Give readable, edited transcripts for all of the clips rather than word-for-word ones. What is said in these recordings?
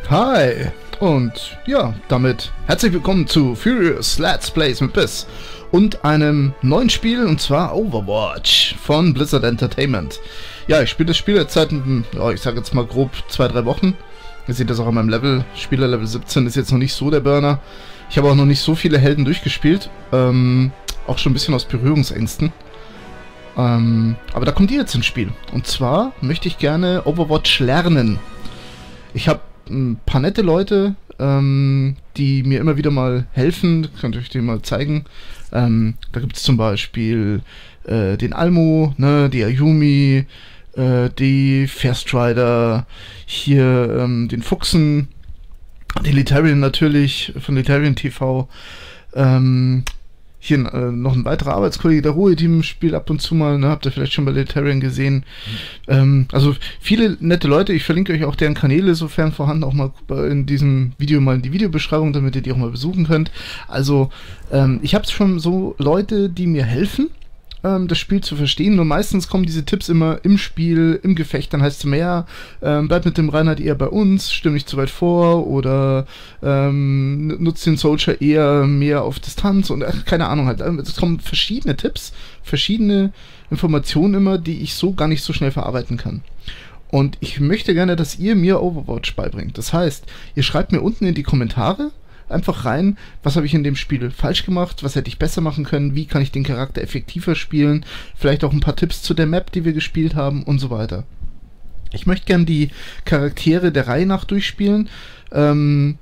Hi und ja, damit herzlich willkommen zu Furious Let's Plays mit Biss und einem neuen Spiel, und zwar Overwatch von Blizzard Entertainment. Ja, ich spiele das Spiel jetzt seit, ich sage jetzt mal grob 2-3 Wochen. Ihr seht das auch an meinem Level. Spielerlevel 17 ist jetzt noch nicht so der Burner. Ich habe auch noch nicht so viele Helden durchgespielt. Auch schon ein bisschen aus Berührungsängsten. Aber da kommt ihr jetzt ins Spiel. Und zwar möchte ich gerne Overwatch lernen. Ich habe ein paar nette Leute, die mir immer wieder mal helfen. Könnt ihr euch die mal zeigen. Da gibt es zum Beispiel den Almo, ne, die Ayumi, die Fairstrider, hier den Fuchsen, den Letarian natürlich, von Letarian TV, hier noch ein weiterer Arbeitskollege, der Ruhe-Team spielt ab und zu mal, ne, habt ihr vielleicht schon bei Letarian gesehen. Also viele nette Leute, ich verlinke euch auch deren Kanäle, sofern vorhanden, auch mal in diesem Video mal in die Videobeschreibung, damit ihr die auch mal besuchen könnt. Also ich habe schon so Leute, die mir helfen, das Spiel zu verstehen, nur meistens kommen diese Tipps immer im Spiel, im Gefecht, dann heißt es mehr, bleib mit dem Reinhard eher bei uns, stimm nicht zu weit vor, oder nutzt den Soldier eher mehr auf Distanz und keine Ahnung halt. Es kommen verschiedene Tipps, verschiedene Informationen immer, die ich so gar nicht so schnell verarbeiten kann. Und ich möchte gerne, dass ihr mir Overwatch beibringt. Das heißt, ihr schreibt mir unten in die Kommentare einfach rein, was habe ich in dem Spiel falsch gemacht, was hätte ich besser machen können, wie kann ich den Charakter effektiver spielen, vielleicht auch ein paar Tipps zu der Map, die wir gespielt haben und so weiter. Ich möchte gern die Charaktere der Reihe nach durchspielen, von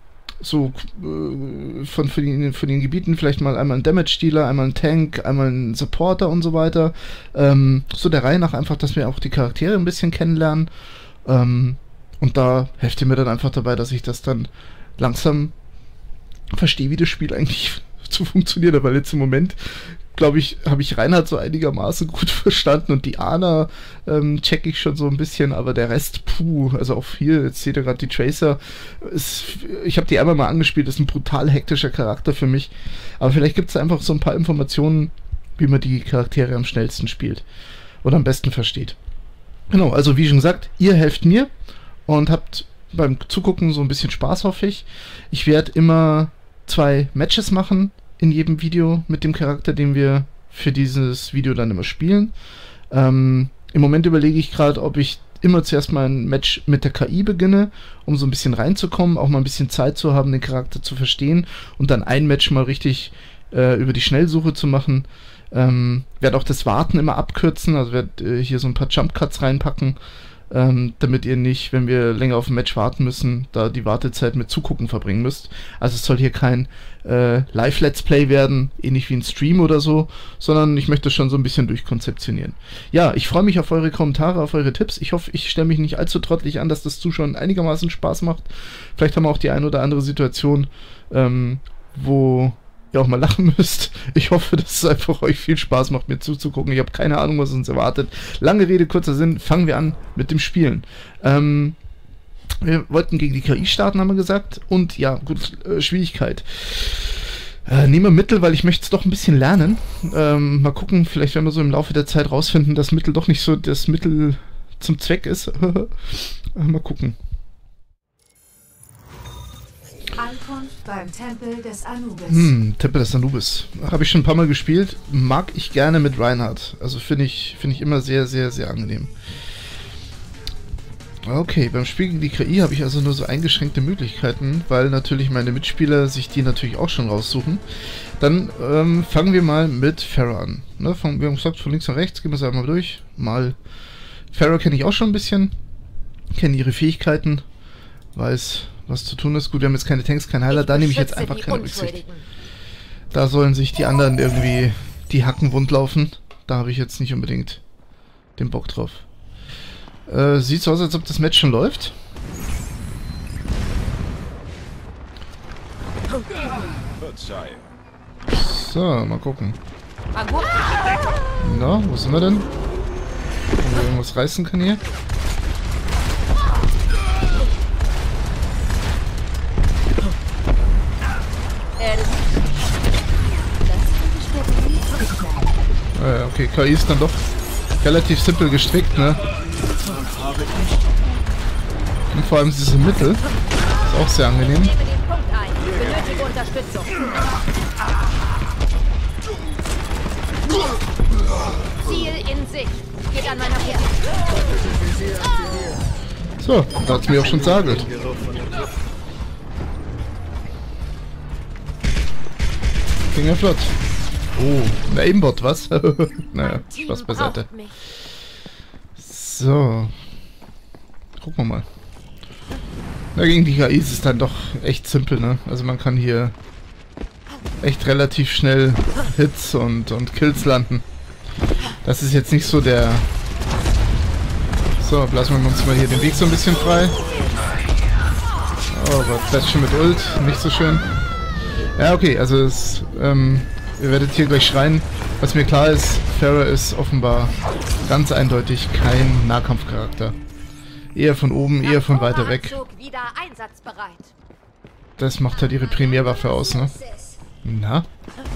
den Gebieten vielleicht mal einmal ein Damage-Dealer, einmal ein Tank, einmal ein Supporter und so weiter. So der Reihe nach einfach, dass wir auch die Charaktere ein bisschen kennenlernen. Und da helft ihr mir dann einfach dabei, dass ich das dann langsam verstehe, wie das Spiel eigentlich zu funktionieren, weil jetzt im Moment, glaube ich, habe ich Reinhard so einigermaßen gut verstanden und die Ana check ich schon so ein bisschen, aber der Rest, also auch hier, jetzt seht ihr gerade die Tracer, ich habe die einmal mal angespielt, ist ein brutal hektischer Charakter für mich, aber vielleicht gibt es einfach so ein paar Informationen, wie man die Charaktere am schnellsten spielt oder am besten versteht. Genau, also wie schon gesagt, ihr helft mir und habt beim Zugucken so ein bisschen Spaß, hoffe ich. Ich werde immer 2 Matches machen in jedem Video mit dem Charakter, den wir für dieses Video dann immer spielen. Im Moment überlege ich gerade, ob ich immer zuerst mal ein Match mit der KI beginne, um so ein bisschen reinzukommen, auch mal ein bisschen Zeit zu haben, den Charakter zu verstehen und dann ein Match mal richtig über die Schnellsuche zu machen. Werde auch das Warten immer abkürzen, also werde hier so ein paar Jump Cuts reinpacken, damit ihr nicht, wenn wir länger auf ein Match warten müssen, da die Wartezeit mit Zugucken verbringen müsst. Also es soll hier kein Live-Let's Play werden, ähnlich wie ein Stream oder so, sondern ich möchte das schon so ein bisschen durchkonzeptionieren. Ja, ich freue mich auf eure Kommentare, auf eure Tipps. Ich hoffe, ich stelle mich nicht allzu trottelig an, dass das Zuschauen einigermaßen Spaß macht. Vielleicht haben wir auch die ein oder andere Situation, wo ihr auch mal lachen müsst. Ich hoffe, dass es einfach euch viel Spaß macht, mir zuzugucken. Ich habe keine Ahnung, was uns erwartet. Lange Rede, kurzer Sinn, fangen wir an mit dem Spielen. Wir wollten gegen die KI starten, haben wir gesagt. Und ja, gut, Schwierigkeit. Nehmen wir Mittel, weil ich möchte es doch ein bisschen lernen. Mal gucken, vielleicht werden wir so im Laufe der Zeit rausfinden, dass Mittel doch nicht so das Mittel zum Zweck ist. Mal gucken. Ankunft beim Tempel des Anubis. Tempel des Anubis. Habe ich schon ein paar Mal gespielt. Mag ich gerne mit Reinhard. Also finde ich immer sehr, sehr, sehr angenehm. Okay, beim Spiel gegen die KI habe ich also nur so eingeschränkte Möglichkeiten, weil natürlich meine Mitspieler sich die natürlich auch schon raussuchen. Dann fangen wir mal mit Pharah an. Ne, wir haben gesagt, von links nach rechts, gehen wir es einmal durch. Pharah kenne ich auch schon ein bisschen. Kenne ihre Fähigkeiten. Weiß, was zu tun ist. Gut, wir haben jetzt keine Tanks, kein Heiler, da nehme ich jetzt einfach keine Rücksicht. Da sollen sich die anderen irgendwie die Hacken wund laufen. Da habe ich jetzt nicht unbedingt den Bock drauf. Sieht so aus, als ob das Match schon läuft. So, mal gucken. Na, wo sind wir denn? Ob wir irgendwas reißen kann hier? Okay, KI ist dann doch relativ simpel gestrickt, ne? Und vor allem diese Mittel. Das Ist auch sehr angenehm. Nehme den Punkt ein. Benötige Unterstützung. Ziel in Sicht. Geht an meiner Position. So, da hat's mir auch schon gesagt. Ging ja flott. Oh, ein Aimbot, was? Naja, Spaß beiseite. So. Gucken wir mal. Na, gegen die KI ist es dann doch echt simpel, ne? Also man kann hier echt relativ schnell Hits und Kills landen. Das ist jetzt nicht so der... So, lassen wir uns mal hier den Weg so ein bisschen frei. Oh Gott, Fläschchen mit Ult, nicht so schön. Ja, okay, also es, ihr werdet hier gleich schreien. Was mir klar ist, Pharah ist offenbar ganz eindeutig kein Nahkampfcharakter. Eher von oben, eher von weiter weg. Wieder einsatzbereit. Das macht halt ihre Primärwaffe aus, ne? Na?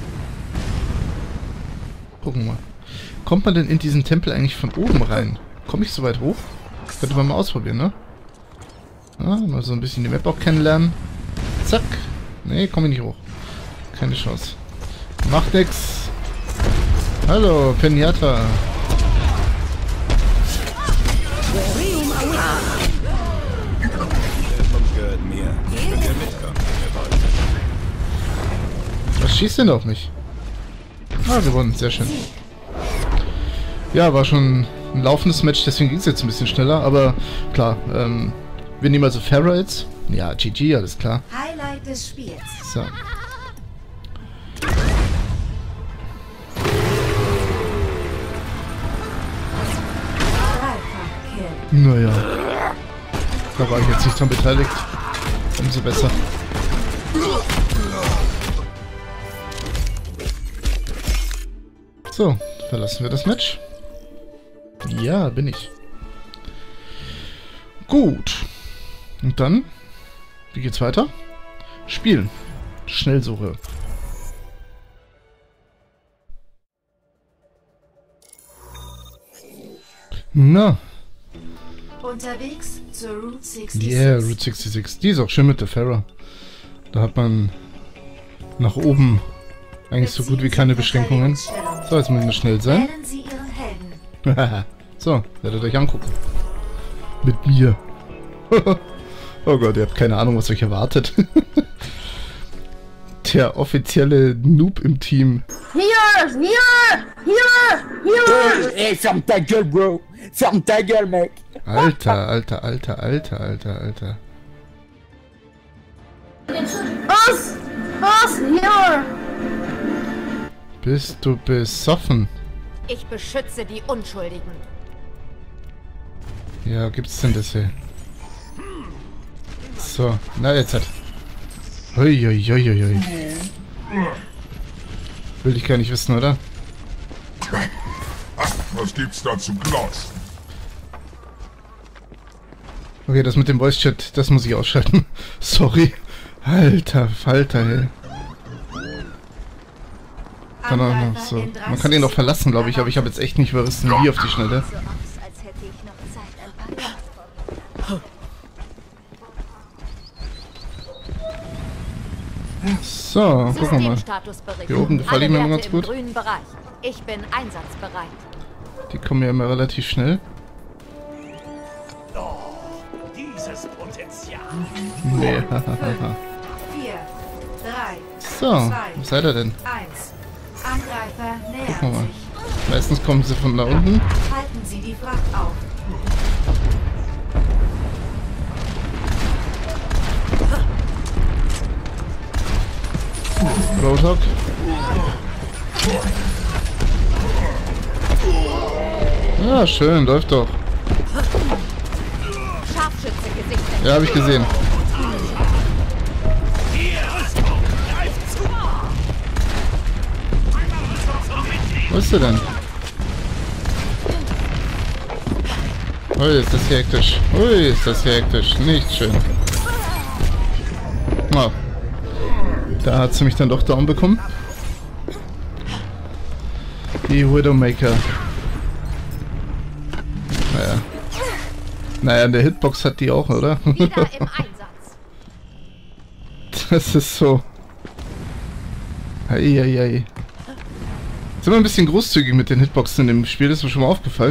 Gucken wir mal. Kommt man denn in diesen Tempel eigentlich von oben rein? Komme ich so weit hoch? Könnte man mal ausprobieren, ne? Ja, mal so ein bisschen die Map auch kennenlernen. Zack. Nee, komme ich nicht hoch. Keine Chance. Macht nix. Hallo, Pinata. Was schießt denn auf mich? Ah, gewonnen. Sehr schön. Ja, war schon ein laufendes Match, deswegen ging es jetzt ein bisschen schneller, aber klar, wir nehmen also Pharah jetzt. Ja, GG, alles klar. Highlight des Spiels. So. Dreifach-Kill. Naja. Da war ich jetzt nicht dran beteiligt. Umso besser. So, verlassen wir das Match. Ja, bin ich. Gut. Und dann, wie geht's weiter? Spielen. Schnellsuche. Na. Unterwegs zur Route 66. Yeah, Route 66. Die ist auch schön mit der Pharah. Da hat man nach oben eigentlich so gut wie keine Beschränkungen. So, jetzt müssen wir schnell sein. Wählen Sie Ihren Helden. So, werdet euch angucken. Mit mir. Oh Gott, ihr habt keine Ahnung, was euch erwartet. Der offizielle Noob im Team. Here! Hey, ferme ta gueule, bro! Ferme ta gueule, mec! Alter. Was? Here! Bist du besoffen? Ich beschütze die Unschuldigen. Ja, gibt's denn das hier? So, na jetzt hat. Uiuiuiui. Will ich gar nicht wissen, oder? Was gibt's da zum Glotzen? Okay, das mit dem Voice-Chat, das muss ich ausschalten. Sorry. Alter Falter, ey. Kann auch noch so. Man kann ihn doch verlassen, glaube ich, aber ich habe jetzt echt nicht verrissen, wie auf die Schnelle. So aus, als hätte ich noch Zeit, ein paar Jahre. So, gucken wir mal. Systemstatusbericht. Hier oben gefallen Alle mir immer Werte ganz im gut. grünen Bereich. Ich bin einsatzbereit. Die kommen ja immer relativ schnell. Dieses Potenzial. Nee, 4, 3, So, 2, wo seid ihr denn? 1. Angreifer Gucken wir nähern mal. sich. Meistens kommen sie von da unten. Halten Sie die Fracht auf. Roadhog. Ja, schön, läuft doch. Scharfschütze gesichtet. Ja, habe ich gesehen. Wo ist sie denn? Ui, ist das hier hektisch. Ui, ist das hier hektisch. Nicht schön. Oh. Da hat sie mich dann doch down bekommen. Die Widowmaker. Naja. Naja, in der Hitbox hat die auch, oder? Wieder im Einsatz. Das ist so. Eieiei. Sind wir ein bisschen großzügig mit den Hitboxen in dem Spiel, das ist mir schon mal aufgefallen.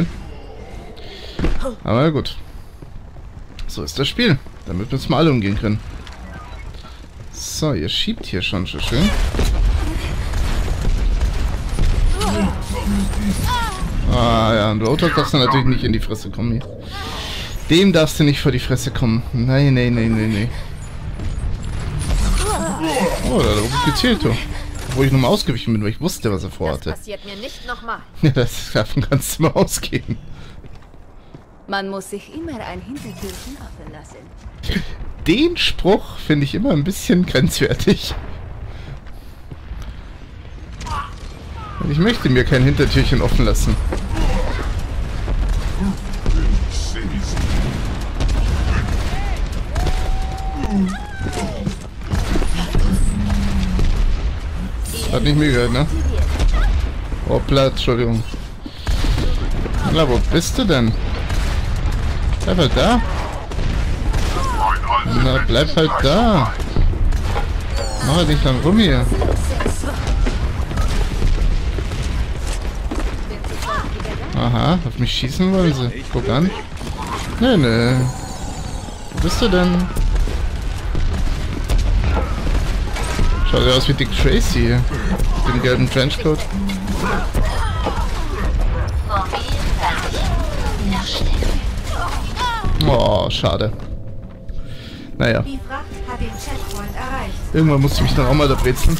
Aber gut. So ist das Spiel. Damit wir uns mal alle umgehen können. So, ihr schiebt hier schon so schön. Ah ja, und Roadhog darfst du natürlich nicht in die Fresse kommen hier. Dem darfst du nicht vor die Fresse kommen. Nein, nein, nein, nein, nein. Oh, da hat er gezielt, du. Obwohl ich nochmal ausgewichen bin, weil ich wusste, was er vorhatte. Das passiert mir nicht nochmal. Ja, davon kannst du mal ausgehen. Man muss sich immer ein Hintertürchen offen lassen. Den Spruch finde ich immer ein bisschen grenzwertig. Ich möchte mir kein Hintertürchen offen lassen. Hat nicht mehr gehört, ne? Hoppla, Entschuldigung. Na, wo bist du denn? Bleib halt da. Na, bleib halt da. Mach halt nicht lang rum hier. Aha, auf mich schießen wollen sie. Guck an. Nee, nee. Wo bist du denn? Schaut ja aus wie Dick Tracy hier. Mit dem gelben Trenchcoat. Oh, schade. Naja. Die Fracht hat den Checkpoint erreicht. Irgendwann musste ich mich dann auch mal da brezeln.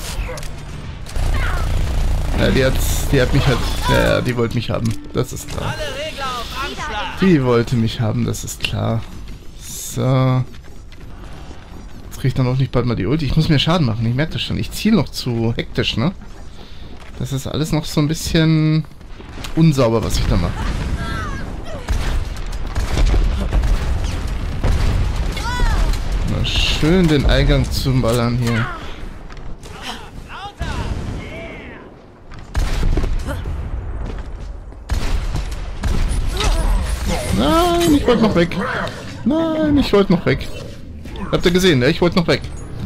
Ja, die hat mich halt... Ja, die wollte mich haben. Das ist klar. Alle Regler auf Anschlag. Die wollte mich haben, das ist klar. So. Jetzt krieg ich dann auch nicht bald mal die Ulti. Ich muss mir Schaden machen, ich merke das schon. Ich ziele noch zu hektisch, ne? Das ist alles noch so ein bisschen unsauber, was ich da mache. Mal schön den Eingang zu ballern hier. Nein, ich wollte noch weg. Nein, ich wollte noch weg. Habt ihr gesehen, ne? Ich wollte noch weg.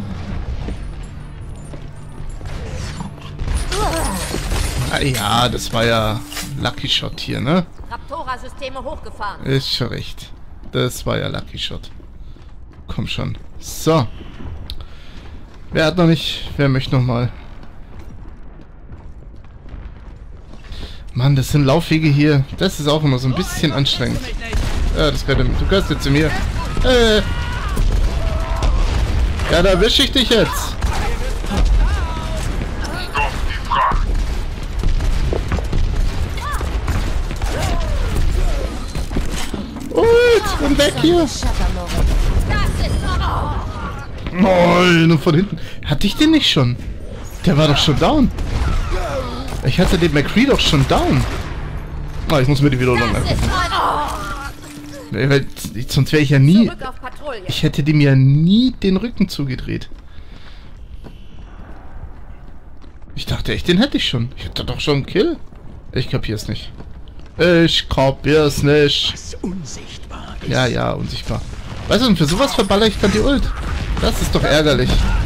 Ah, ja, das war ja Lucky Shot hier, ne? Raptora-Systeme hochgefahren. Ist schon recht. Das war ja Lucky Shot. Komm schon. So. Wer hat noch nicht? Wer möchte noch mal? Mann, das sind Laufwege hier. Das ist auch immer so ein bisschen anstrengend. Ja, das gehört. Du gehörst jetzt zu mir. Ja, da erwische ich dich jetzt. Und weg hier. Nein, und von hinten. Hatte ich den nicht schon? Der war doch schon down. Ich hatte den McCree doch schon down. Ah, ich muss mir die Wiederholung angucken. Weil, sonst wäre ich ja nie... Zurück auf Patrouille. Ich hätte dem ja nie den Rücken zugedreht. Ich dachte echt, den hätte ich schon. Ich hatte doch schon einen Kill. Ich kapier's nicht. Ich kapier's nicht. Was unsichtbar ist. Ja, ja, unsichtbar. Weißt du, und für sowas verballer ich dann die Ult. Das ist doch ärgerlich.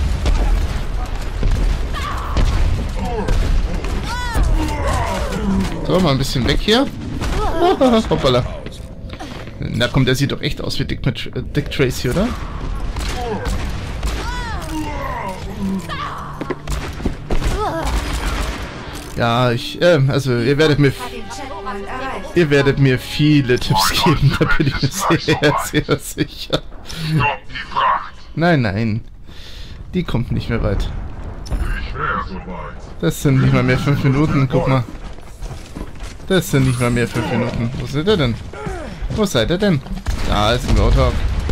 So, mal ein bisschen weg hier. Hoppala. Na komm, der sieht doch echt aus wie Dick Tracy, oder? Ja, also ihr werdet mir... Hat den Checkpoint erreicht. Ihr werdet mir viele Tipps geben, da bin ich mir sehr, sehr sicher. Stopp die Fracht. Nein, nein. Die kommt nicht mehr weit. Ich wäre soweit. Das sind nicht mal mehr 5 Minuten, guck mal. Das sind nicht mal mehr 5 Minuten. Wo seid ihr denn? Wo seid ihr denn? Da ist ein Roadhog.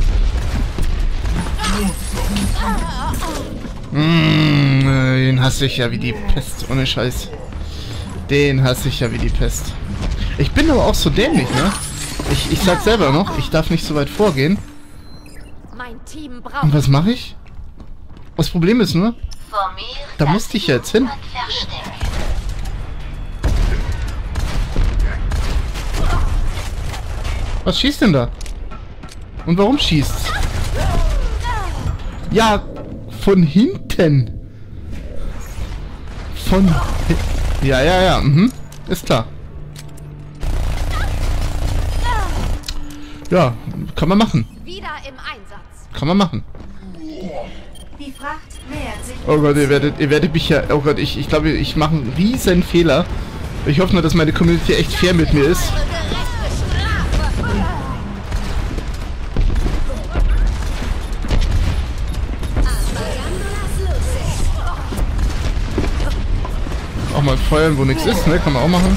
Den hasse ich ja wie die Pest, ohne Scheiß. Den hasse ich ja wie die Pest. Ich bin aber auch so dämlich, ne? Ich sag selber noch, ich darf nicht so weit vorgehen. Mein Team braucht... Und was mache ich? Das Problem ist nur, da musste ich jetzt hin. Was schießt denn da? Und warum schießt's? Ja, Von hinten. Ja, ist klar. Ja, kann man machen. Wieder im Einsatz. Kann man machen. Die Fracht nähert sich. Oh Gott, ihr werdet mich ja... Oh Gott, ich glaube, ich mache einen riesen Fehler. Ich hoffe nur, dass meine Community echt fair mit mir ist. Auch mal feuern, wo nichts ist, ne? Kann man auch machen.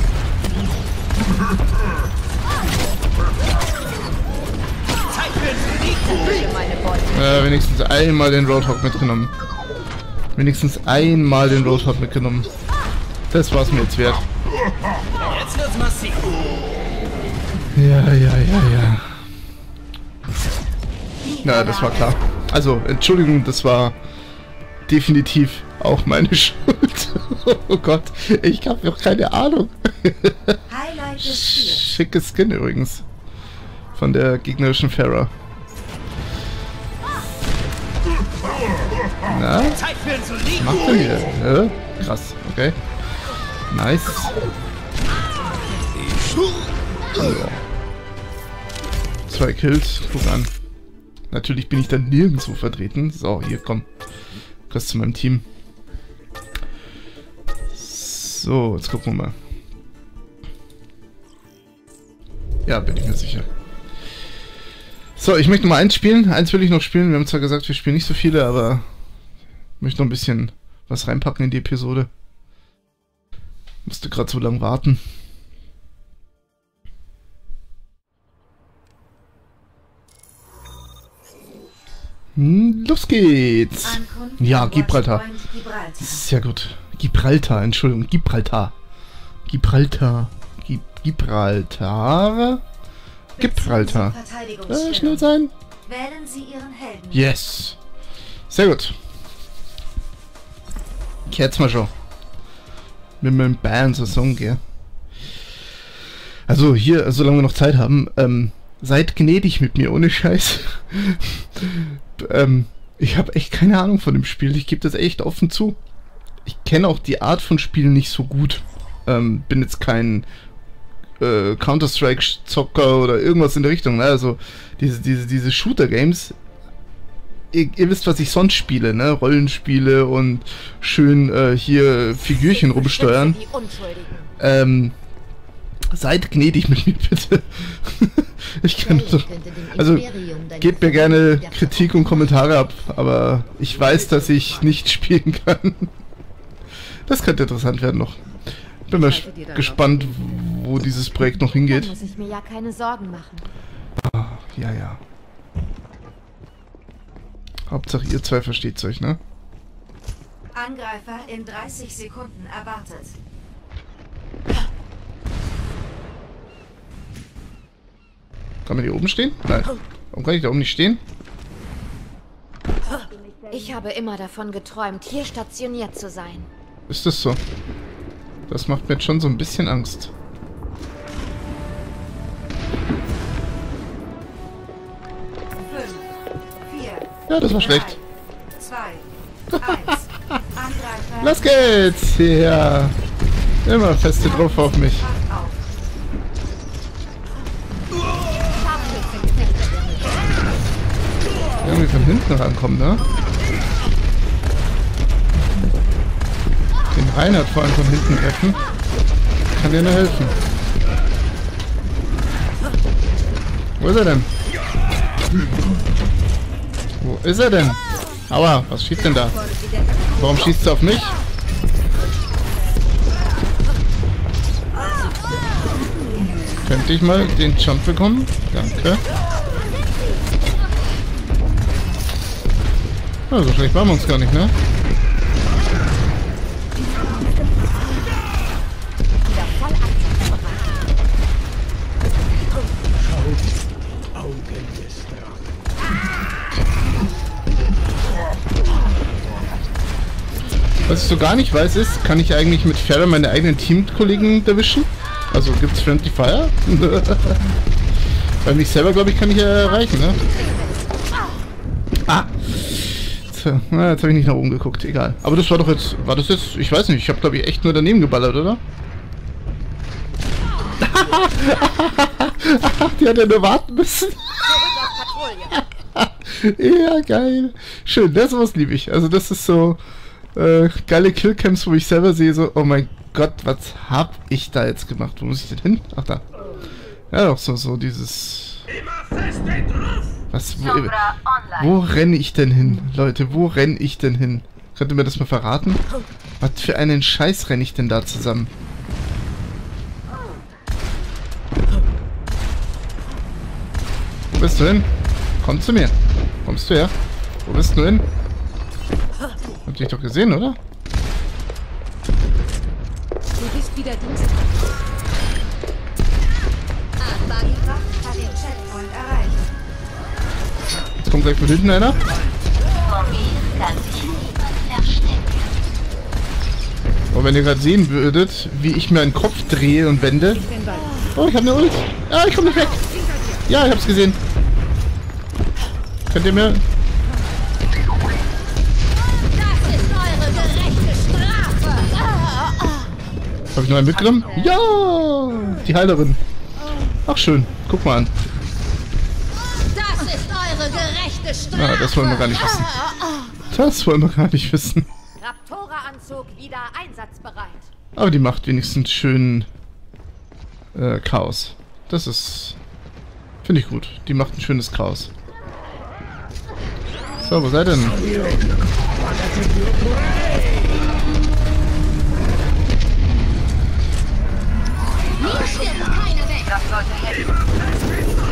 Wenigstens einmal den Roadhog mitgenommen. Wenigstens einmal den Roadhog mitgenommen. Das war's mir jetzt wert. Jetzt wird's massiv. Ja. Ja, das war klar. Also, Entschuldigung, das war definitiv auch meine Schuld. Oh Gott, ich habe noch keine Ahnung. Highlight des Spiels. Schickes Skin übrigens. Von der gegnerischen Pharah. Na? Zeit für ein Was Solid. macht denn hier? Ja, krass, okay. Nice. Ja. 2 Kills, guck an. Natürlich bin ich dann nirgendwo vertreten. So, hier, komm. Gehst zu meinem Team. So, jetzt gucken wir mal. Ja, bin ich mir sicher. So, ich möchte noch mal eins spielen. Eins will ich noch spielen. Wir haben zwar gesagt, wir spielen nicht so viele, aber ich möchte noch ein bisschen was reinpacken in die Episode. Musste gerade so lange warten. Los geht's! Ankunft Ja, am Gibraltar. Watchpoint Gibraltar. Sehr gut. Gibraltar, Entschuldigung. Gibraltar. Gibraltar. Gibraltar. Gibraltar. Schnell sein. Wählen Sie Ihren Helden. Yes. Sehr gut. Jetzt mal schon. Mit meinem Bayern-Saison, gell? Also hier, solange wir noch Zeit haben, seid gnädig mit mir, ohne Scheiß. Ich habe echt keine Ahnung von dem Spiel. Ich gebe das echt offen zu. Ich kenne auch die Art von Spielen nicht so gut. Bin jetzt kein Counter-Strike-Zocker oder irgendwas in der Richtung. Ne? Also diese Shooter-Games, ihr wisst, was ich sonst spiele, ne? Rollenspiele und schön hier Figürchen rumsteuern. Die Unschuldigen. Seid gnädig mit mir, bitte. Ich kann so, also gebt mir gerne Kritik und Kommentare ab, aber ich weiß, dass ich nicht spielen kann. Das könnte interessant werden noch. Bin mal gespannt, wo dieses Projekt noch Da hingeht. muss ich mir ja keine Sorgen machen. Ah, ja. Hauptsache ihr zwei versteht's euch, ne? Angreifer in 30 Sekunden erwartet. Kann man hier oben stehen? Nein. Warum kann ich da oben nicht stehen? Ich habe immer davon geträumt, hier stationiert zu sein. Ist das so? Das macht mir jetzt schon so ein bisschen Angst. Ja, das war schlecht. 2, 1. Angreifer. Los geht's! Ja. Immer feste drauf auf mich. Wacht auf. Irgendwie von hinten rankommen, ne? Den Reinhard vor allem von hinten treffen. Kann dir nur helfen. Wo ist er denn? Wo ist er denn? Aua, was schießt denn da? Warum schießt er auf mich? Könnte ich mal den Jump bekommen? Danke. Ja, so schlecht waren wir uns gar nicht, ne? Was ich so gar nicht weiß ist, kann ich eigentlich mit Pharah meine eigenen Teamkollegen erwischen? Also gibt's Friendly Fire? Weil mich selber, glaube ich, kann ich ja erreichen, ne? Ah! Jetzt Alter. Na, jetzt habe ich nicht nach oben geguckt. Egal. Aber das war doch jetzt... War das jetzt... Ich weiß nicht. Ich habe, glaube ich, echt nur daneben geballert, oder? Die hat ja nur warten müssen. Ja, geil. Schön, das was liebe ich. Also das ist so geile Killcams, wo ich selber sehe, so, oh mein Gott, was hab ich da jetzt gemacht? Wo muss ich denn hin? Ach, da. Ja, doch so dieses... Was, wo renne ich denn hin? Leute, wo renne ich denn hin? Könnt ihr mir das mal verraten? Was für einen Scheiß renne ich denn da zusammen? Wo bist du hin? Komm zu mir. Kommst du her? Wo bist du hin? Hab dich doch gesehen, oder? Du bist wieder Dienst. Hat den Checkpoint erreicht. Jetzt kommt gleich von hinten einer. Und wenn ihr gerade sehen würdet, wie ich mir einen Kopf drehe und wende. Oh, ich habe eine Ult. Ja, ich komme nicht weg. Ja, ich hab's gesehen. Könnt ihr mir... Das ist eure gerechte Strafe. Habe ich noch einen mitgenommen? Ja! Die Heilerin. Ach schön. Guck mal an. Das ist eure gerechte Strafe. Ah, das wollen wir gar nicht wissen. Das wollen wir gar nicht wissen. Raptora-Anzug wieder einsatzbereit. Aber die macht wenigstens schön Chaos. Das ist... Finde ich gut. Die macht ein schönes Chaos. So, wo seid ihr denn? Mir stirbt keiner weg. Das sollte helfen.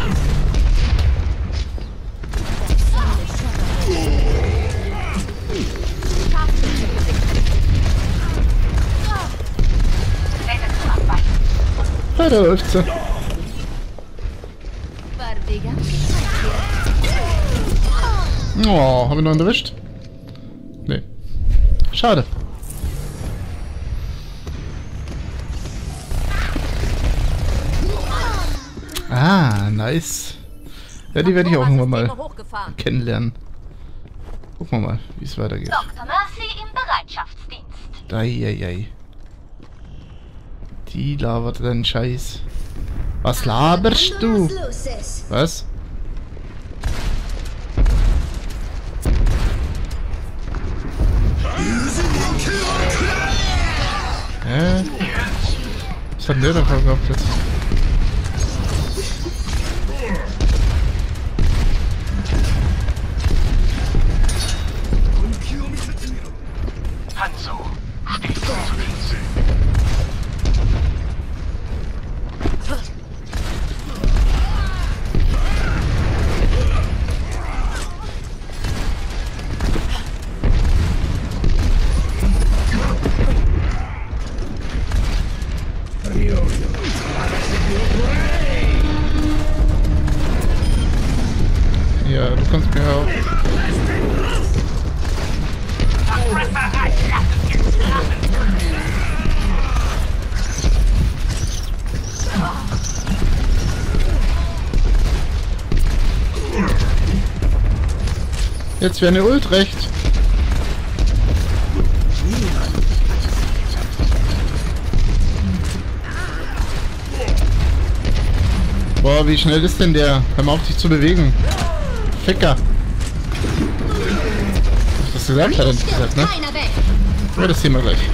Ja, da läuft sie. Oh, haben wir noch einen erwischt? Nee. Schade. Ah, nice. Ja, die werde ich auch irgendwann mal kennenlernen. Gucken wir mal, wie es weitergeht. Dr. Mercy im Bereitschaftsdienst. Eieiei. Die labert deinen Scheiß. Was laberst du? Was? Was hat denn der da gehabt jetzt? Hanzo, stehst du zu den Sinn? Ja, du kannst mir auch. Jetzt wäre eine Ult recht. Boah, wie schnell ist denn der? Hör mal auf, dich zu bewegen. Ficker. Das gesagt hat er nicht gesagt, ne? Aber das sehen wir gleich.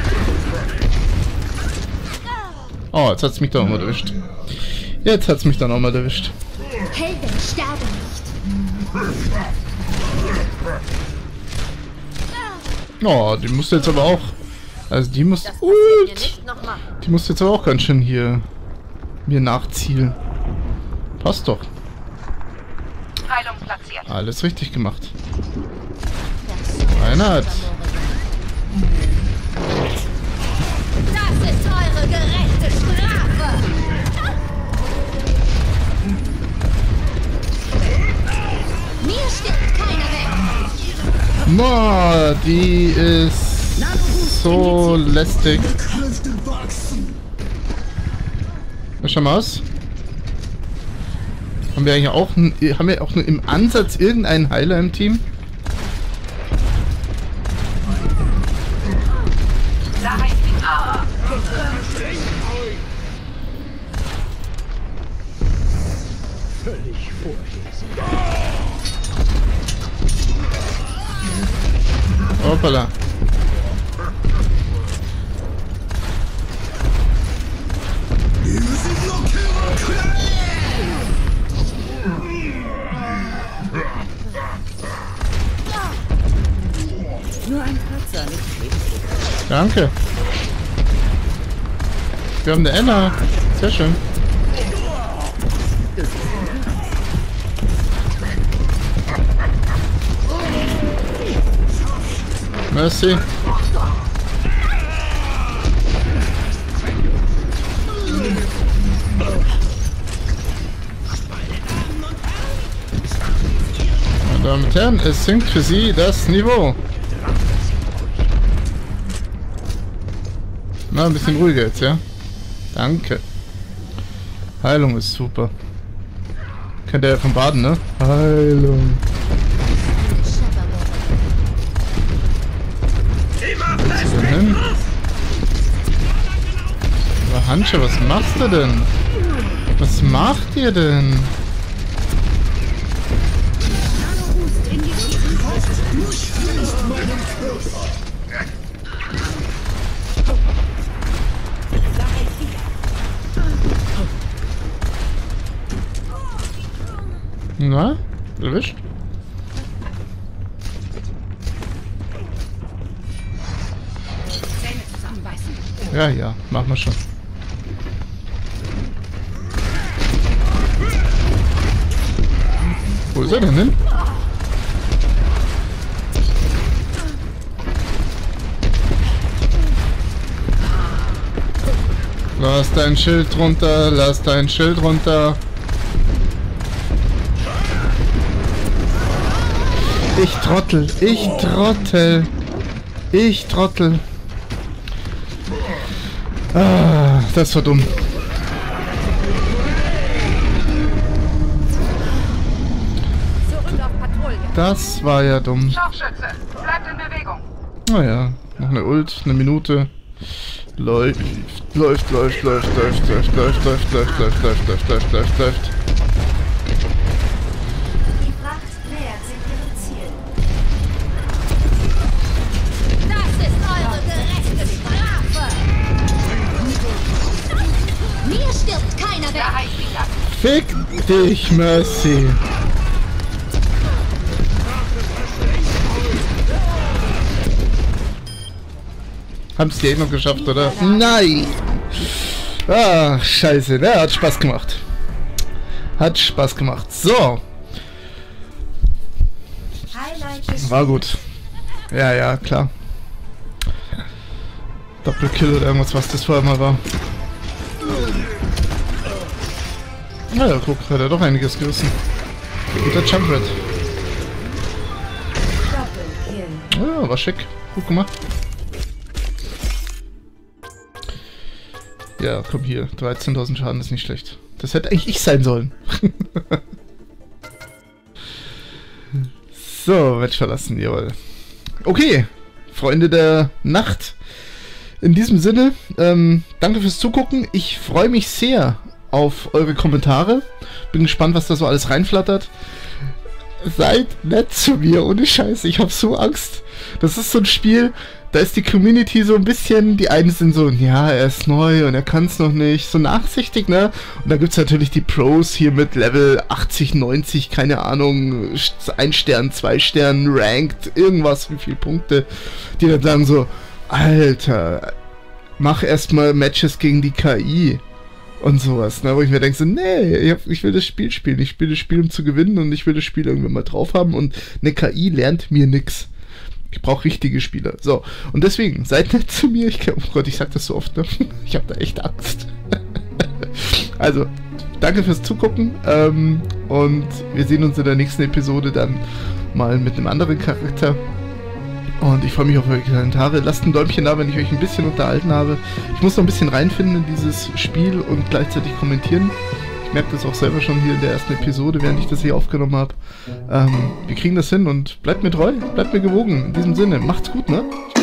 Oh, jetzt hat's mich doch nochmal erwischt. Jetzt hat's mich dann auch mal erwischt. Helden sterben nicht. Oh, die musste jetzt aber auch... Also die muss... Die muss jetzt aber auch ganz schön hier... mir nachzielen. Passt doch. Heilung platziert. Alles richtig gemacht. Reinhard. Das ist eure gerechte Strafe. Mir stirbt keiner weg. Boah, die ist so lästig. Schau mal aus. Haben wir eigentlich auch, haben wir auch nur im Ansatz irgendeinen Heiler im Team? Hoppala. Nur ein Kratzer, nicht schlimm. Danke. Wir haben eine Anna. Sehr schön. Merci. Meine Damen und Herren, es sinkt für Sie das Niveau. Na, ein bisschen ruhiger jetzt, ja? Danke. Heilung ist super. Kennt ihr ja vom Baden, ne? Heilung. Wo willst du denn hin? Aber Hansche, was machst du denn? Was macht ihr denn? Na? Erwischt? Ja, ja, machen wir schon. Wo ist er denn hin? Lass dein Schild runter, lass dein Schild runter. Ich Trottel, ich Trottel, ich Trottel. Ah, das war dumm. Das war ja dumm. Scharfschütze, bleibt in Bewegung. Naja, noch eine Ult, eine Minute. Läuft, läuft, läuft, läuft, läuft, läuft, läuft, läuft, läuft, läuft, läuft, läuft, läuft, läuft, läuft. Die Fracht nähert sich ihrem Ziel. Das ist eure gerechte Strafe! Mir stirbt keiner weg! Fick dich, Mercy. Haben es die eh noch geschafft, oder? Nein! Ah, scheiße, ne? Hat Spaß gemacht. Hat Spaß gemacht. So. Highlight War gut. Ja, ja, klar. Doppelkill oder irgendwas, was das vorher mal war. Naja, guck, hat er doch einiges gerissen. Guter Jumpred. Doppelkill. Ja, war schick. Gut gemacht. Ja, komm hier. 13.000 Schaden ist nicht schlecht. Das hätte eigentlich ich sein sollen. So, Match verlassen, jawohl. Okay, Freunde der Nacht. In diesem Sinne, danke fürs Zugucken. Ich freue mich sehr auf eure Kommentare. Bin gespannt, was da so alles reinflattert. Seid nett zu mir, ohne Scheiß. Ich habe so Angst. Das ist so ein Spiel, da ist die Community so ein bisschen, die einen sind so, ja, er ist neu und er kann es noch nicht, so nachsichtig, ne? Und dann gibt es natürlich die Pros hier mit Level 80, 90, keine Ahnung, 1 Stern, 2 Stern, Ranked, irgendwas, wie viele Punkte, die dann sagen so, Alter, mach erstmal Matches gegen die KI und sowas, ne? Wo ich mir denke so, nee, ich will das Spiel spielen, ich spiele das Spiel, um zu gewinnen und ich will das Spiel irgendwann mal drauf haben und eine KI lernt mir nix. Ich brauche richtige Spieler. So, und deswegen, seid nett zu mir. Oh Gott, ich sag das so oft, ne? Ich habe da echt Angst. Also, danke fürs Zugucken. Und wir sehen uns in der nächsten Episode dann mal mit einem anderen Charakter. Und ich freue mich auf eure Kommentare. Lasst ein Däumchen da, wenn ich euch ein bisschen unterhalten habe. Ich muss noch ein bisschen reinfinden in dieses Spiel und gleichzeitig kommentieren. Ich merke das auch selber schon hier in der ersten Episode, während ich das hier aufgenommen habe. Wir kriegen das hin und bleibt mir treu, bleibt mir gewogen. In diesem Sinne, macht's gut, ne?